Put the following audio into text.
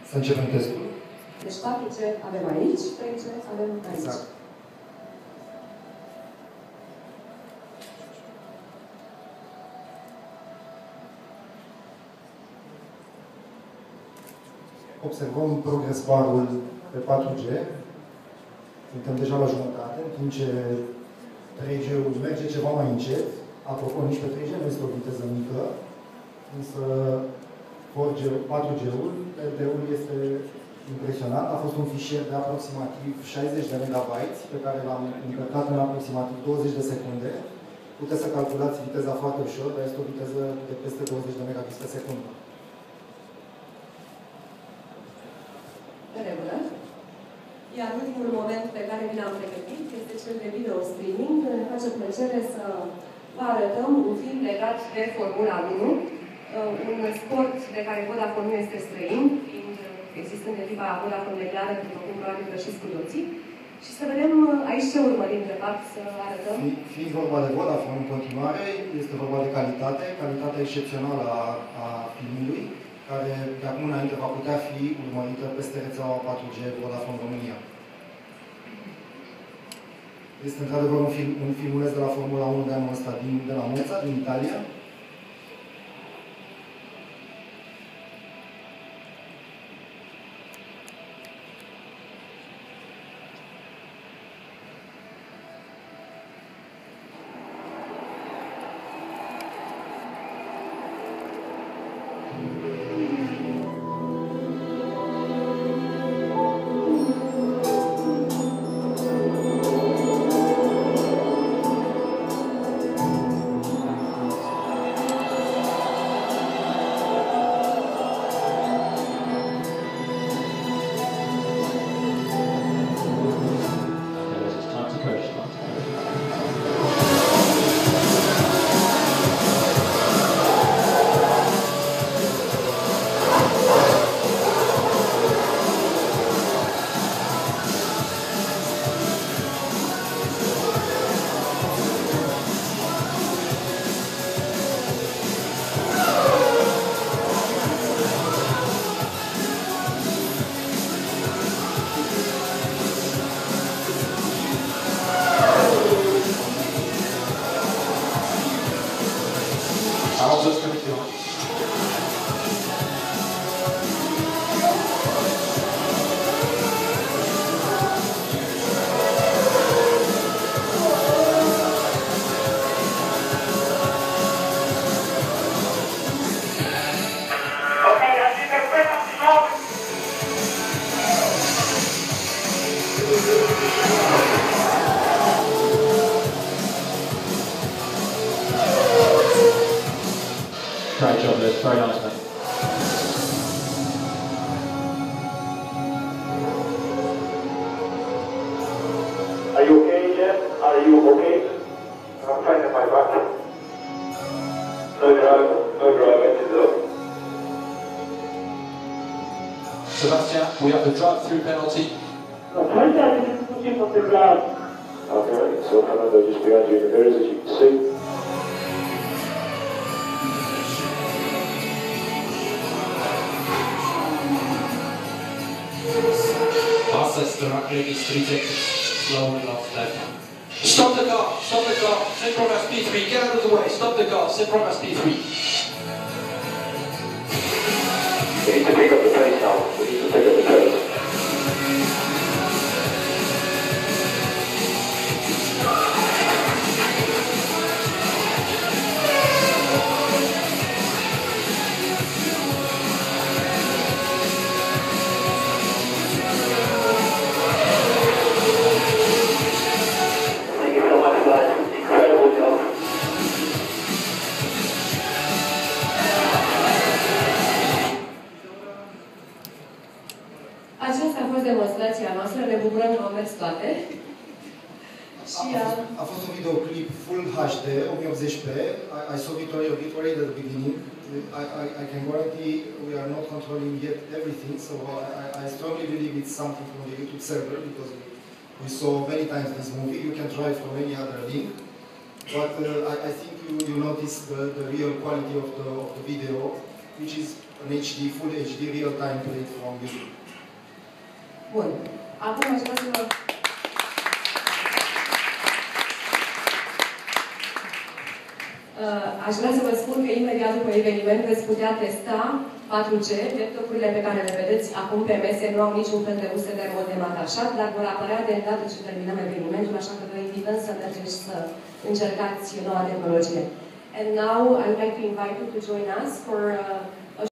Să începem testul. Deci 4C avem aici, 3C avem aici. Exact. Observăm progress bar-ul pe 4G. Suntem deja la jumătate, în timp ce 3G-ul merge ceva mai încet. Apropo, nici pe 3G nu este o viteză mică, însă 4G-ul, LTE-ul este impresionant. A fost un fișier de aproximativ 60 de MB pe care l-am încărcat în aproximativ 20 de secunde. Puteți să calculați viteza foarte ușor, dar este o viteză de peste 20 de megabits pe secundă. În regulă. Iar ultimul moment pe care vi l-am pregătit este cel de video streaming. Ne face plăcere să vă arătăm un film legat de Formula 1, un sport de care Vodafone nu este străin, fiind existând de tipa Vodafone medială, după cum probabil greșiți cu toții. Și să vedem aici ce urmărim, de fapt, să arătăm. Fiind vorba de Vodafone în continuare, este vorba de calitate, calitatea excepțională a filmului, care de acum înainte va putea fi urmărită peste rețeaua 4G Vodafone România. Este într-adevăr un filmuleț de la Formula 1 de anul ăsta, de la Monza, din Italia. Great job, Liz. Very nice, mate. Are you okay, Jeff? Are you okay? I'm fine in my back. No drive engines up. Sebastian, we have the drive-through penalty. No, first I didn't put him on the ground. Okay, so Fernando just behind you in the mirrors, as you can see. Fastest directly is 3 seconds slower than last lap. Stop the car! Stop the car! Synchron SP3, get out of the way! Stop the car! Synchron SP3. We need to pick up the pace now. We need to pick up the pace. Aceasta a fost demonstrația noastră, ne bucurăm că au mers toate. A fost un videoclip Full HD, 1080p. I saw Victoria at the beginning. I can guarantee we are not controlling yet everything, so I strongly believe it's something from the YouTube server, because we saw many times this movie. You can try from any other link. But I think you notice the real quality of the video. which is an HD, full HD real-time plate from YouTube. Bun. Acum aș vrea să vă... Aș vrea să vă spun că imediat după eveniment veți putea testa 4G. Laptopurile pe care le vedeți acum pe mese nu au niciun fel de USB de modem atașat, dar vor apărea de îndată ce terminăm evenimentul, așa că vă invităm să mergeți să încercați noua tehnologie. And now I would like to invite you to join us for